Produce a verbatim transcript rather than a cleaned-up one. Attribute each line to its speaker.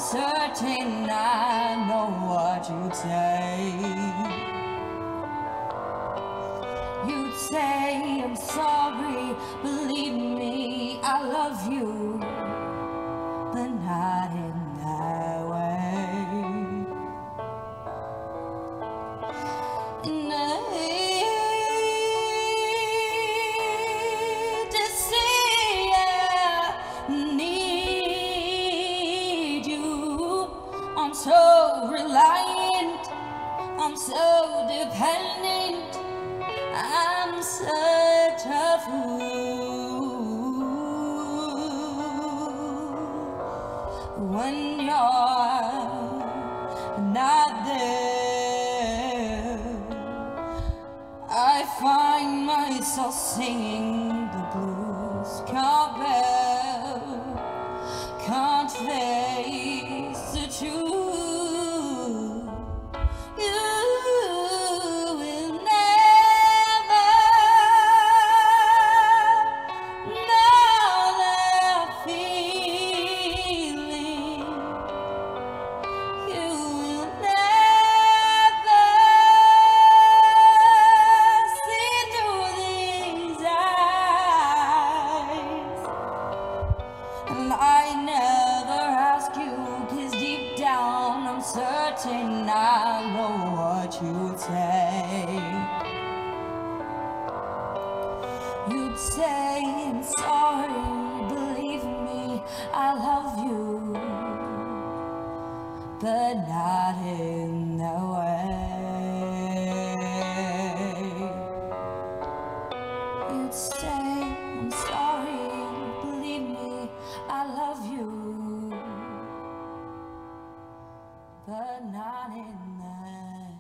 Speaker 1: certain I know what you'd say. You'd say, I'm sorry, believe me, I love you, but not in that way. And I hate to say I need you. I'm so reliant, I'm so dependent, I'm such a fool when you're not there. I find myself singing the blues. Can't bear, can't face the truth. And I never ask you, 'cause deep down I'm certain I know what you'd say. You'd say, I'm sorry, believe me, I love you, but not in that way. You'd say, I'm sorry, believe me, I love you, but not in that